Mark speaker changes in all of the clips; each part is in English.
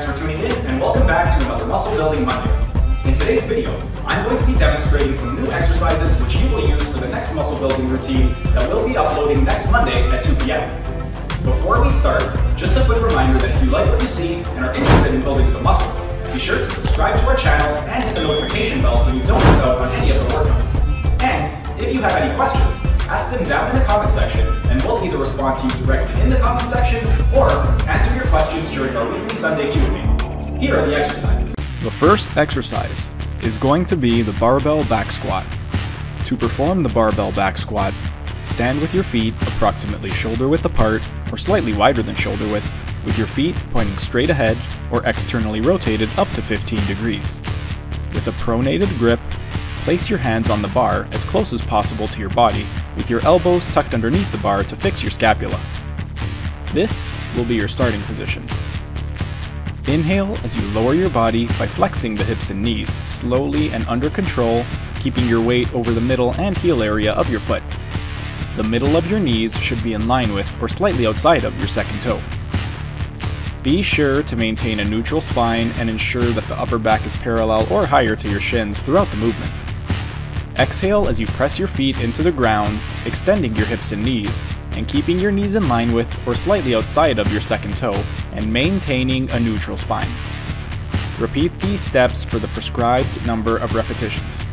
Speaker 1: Thanks for tuning in, and welcome back to another Muscle Building Monday. In today's video, I'm going to be demonstrating some new exercises which you will use for the next muscle building routine that we'll be uploading next Monday at 2 p.m. Before we start, just a quick reminder that if you like what you see and are interested in building some muscle, be sure to subscribe to our channel and hit the notification bell so you don't miss out on any of the workouts. And if you have any questions, ask them down in the comment section, and we'll either respond to you directly in the comment section or answer your questions during our weekly Sunday Q&A. Here are the exercises.
Speaker 2: The first exercise is going to be the barbell back squat. To perform the barbell back squat, stand with your feet approximately shoulder width apart or slightly wider than shoulder width, with your feet pointing straight ahead or externally rotated up to 15 degrees. With a pronated grip, place your hands on the bar as close as possible to your body, with your elbows tucked underneath the bar to fix your scapula. This will be your starting position. Inhale as you lower your body by flexing the hips and knees, slowly and under control, keeping your weight over the middle and heel area of your foot. The middle of your knees should be in line with or slightly outside of your second toe. Be sure to maintain a neutral spine and ensure that the upper back is parallel or higher to your shins throughout the movement. Exhale as you press your feet into the ground, extending your hips and knees, and keeping your knees in line with or slightly outside of your second toe, and maintaining a neutral spine. Repeat these steps for the prescribed number of repetitions.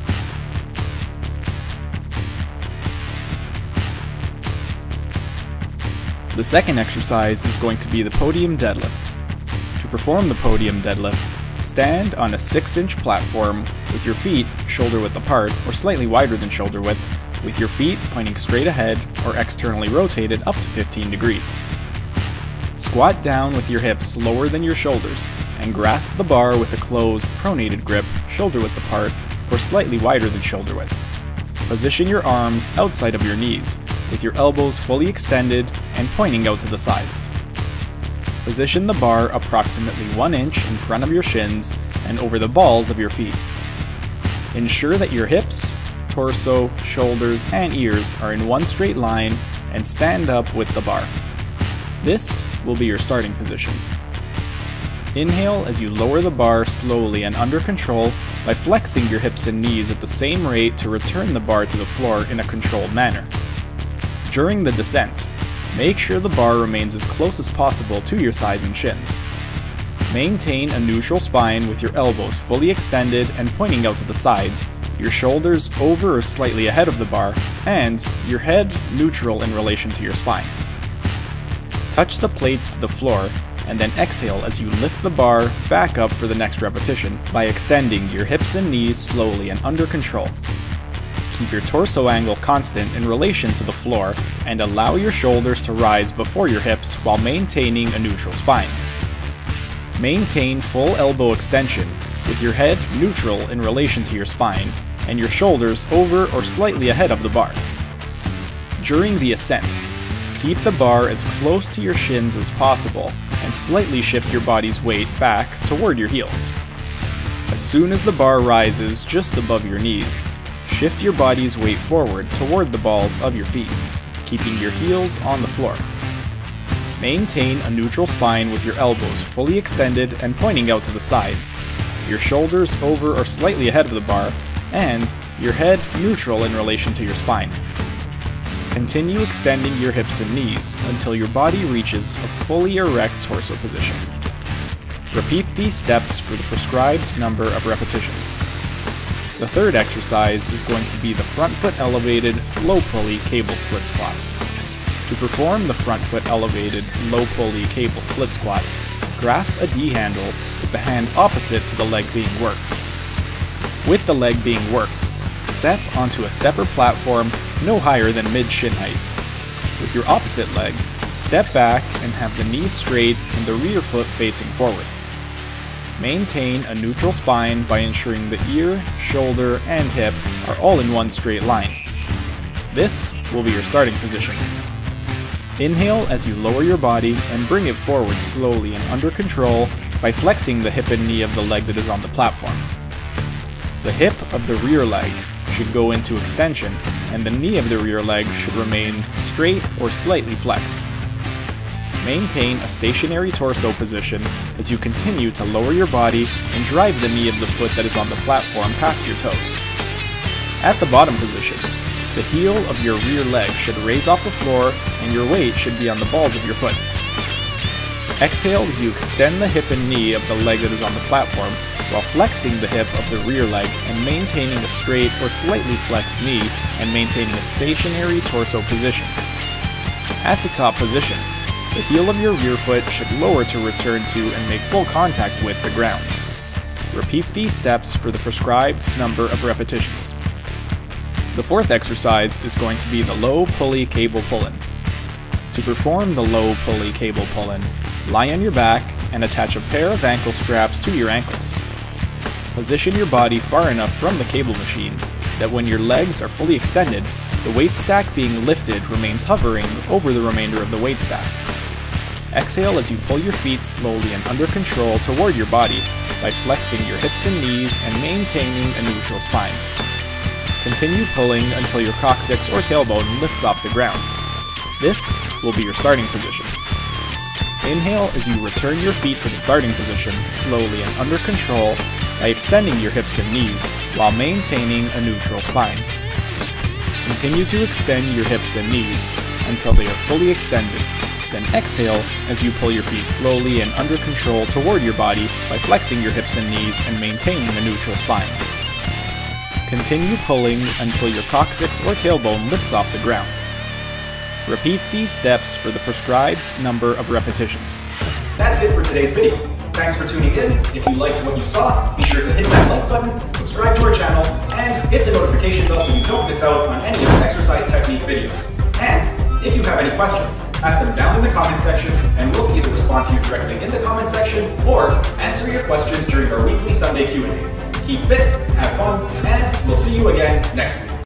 Speaker 2: The second exercise is going to be the podium deadlift. To perform the podium deadlift, stand on a 6-inch platform with your feet shoulder width apart or slightly wider than shoulder width, with your feet pointing straight ahead or externally rotated up to 15 degrees. Squat down with your hips lower than your shoulders and grasp the bar with a closed pronated grip shoulder width apart or slightly wider than shoulder width. Position your arms outside of your knees, with your elbows fully extended and pointing out to the sides. Position the bar approximately 1 inch in front of your shins and over the balls of your feet. Ensure that your hips, torso, shoulders, and ears are in one straight line and stand up with the bar. This will be your starting position. Inhale as you lower the bar slowly and under control by flexing your hips and knees at the same rate to return the bar to the floor in a controlled manner. During the descent, make sure the bar remains as close as possible to your thighs and shins. Maintain a neutral spine with your elbows fully extended and pointing out to the sides, your shoulders over or slightly ahead of the bar, and your head neutral in relation to your spine. Touch the plates to the floor and then exhale as you lift the bar back up for the next repetition by extending your hips and knees slowly and under control. Keep your torso angle constant in relation to the floor and allow your shoulders to rise before your hips while maintaining a neutral spine. Maintain full elbow extension with your head neutral in relation to your spine and your shoulders over or slightly ahead of the bar. During the ascent, keep the bar as close to your shins as possible and slightly shift your body's weight back toward your heels. As soon as the bar rises just above your knees, shift your body's weight forward toward the balls of your feet, keeping your heels on the floor. Maintain a neutral spine with your elbows fully extended and pointing out to the sides, your shoulders over or slightly ahead of the bar, and your head neutral in relation to your spine. Continue extending your hips and knees until your body reaches a fully erect torso position. Repeat these steps for the prescribed number of repetitions. The third exercise is going to be the front foot elevated low pulley cable split squat. To perform the front foot elevated low pulley cable split squat, grasp a D handle with the hand opposite to the leg being worked. With the leg being worked, step onto a stepper platform no higher than mid-shin height. With your opposite leg, step back and have the knee straight and the rear foot facing forward. Maintain a neutral spine by ensuring the ear, shoulder, and hip are all in one straight line. This will be your starting position. Inhale as you lower your body and bring it forward slowly and under control by flexing the hip and knee of the leg that is on the platform. The hip of the rear leg should go into extension and the knee of the rear leg should remain straight or slightly flexed. Maintain a stationary torso position as you continue to lower your body and drive the knee of the foot that is on the platform past your toes. At the bottom position, the heel of your rear leg should raise off the floor and your weight should be on the balls of your foot. Exhale as you extend the hip and knee of the leg that is on the platform while flexing the hip of the rear leg and maintaining a straight or slightly flexed knee and maintaining a stationary torso position. At the top position, the heel of your rear foot should lower to return to and make full contact with the ground. Repeat these steps for the prescribed number of repetitions. The fourth exercise is going to be the low pulley cable pull-in. To perform the low pulley cable pull-in, lie on your back and attach a pair of ankle straps to your ankles. Position your body far enough from the cable machine that when your legs are fully extended, the weight stack being lifted remains hovering over the remainder of the weight stack. Exhale as you pull your feet slowly and under control toward your body by flexing your hips and knees and maintaining a neutral spine. Continue pulling until your coccyx or tailbone lifts off the ground. This will be your starting position. Inhale as you return your feet to the starting position slowly and under control by extending your hips and knees while maintaining a neutral spine. Continue to extend your hips and knees until they are fully extended. Then exhale as you pull your feet slowly and under control toward your body by flexing your hips and knees and maintaining a neutral spine. Continue pulling until your coccyx or tailbone lifts off the ground. Repeat these steps for the prescribed number of repetitions.
Speaker 1: That's it for today's video. Thanks for tuning in. If you liked what you saw, be sure to hit that like button, subscribe to our channel, and hit the notification bell so you don't miss out on any of the exercise technique videos. And if you have any questions, ask them down in the comment section, and we'll either respond to you directly in the comment section or answer your questions during our weekly Sunday Q&A. Keep fit, have fun, and we'll see you again next week.